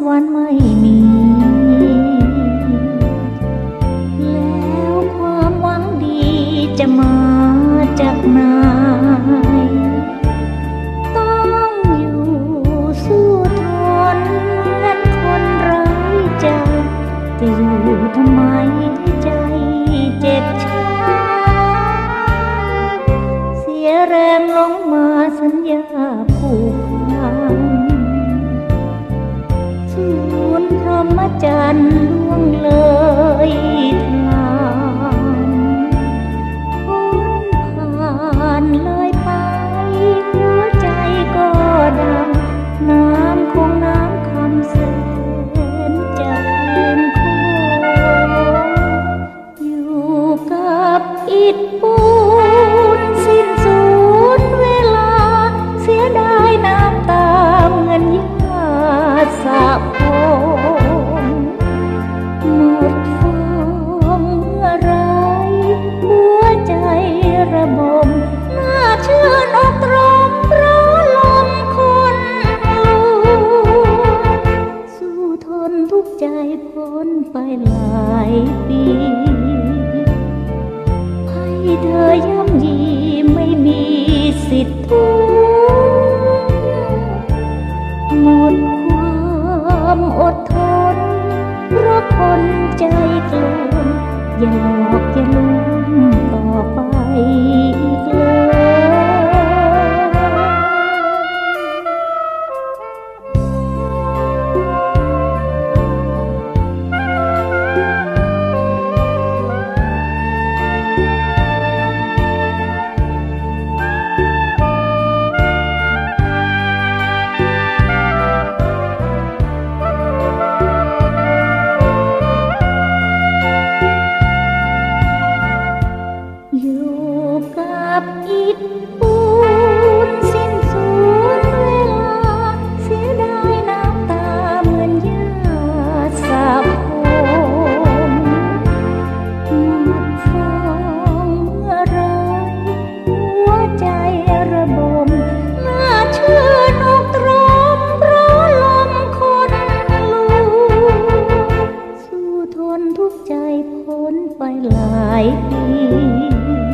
วรรค์ไม่มี แล้วความหวังดีจะมาจากไหนต้องอยู่สู้ทนเหมือนคนไร้ใจจะอยู่ทำไมใจเจ็บช้ำเสียแรงลงมาสัญญาผูกพันศูนย์พรหมจรรย์ล่วงเลยทางพ้นผ่านเลยไปหัวใจก็ดังน้ำคงน้ำคำแสนจะเป็นของอยู่กับอิฐปูนสิ้นสุดเวลาเสียดายน้ำตาเหมือนหญ้าสะพงหมดฟองเมื่อไรหัวใจระบมน่าชื่นอกตรมเพราะลมคนลวงสู้ทนทุกใจพ้นไปหลายปีให้เธอย่ำยีไม่มีสิทธิ์ทุกข์หมดความอดทนเพราะคนใจกลมอย่าหลอกอย่าลวงต่อไปอีกเลยอิฐปูนสิ้นสุดเวลาเสียดายน้ำตาเหมือนหญ้าสะพงหมดฟองเมื่อไรหัวใจระบมน่าชื่นอกตรมเพราะลมคนลวงสู้ทนทุกใจพ้นไปหลายปี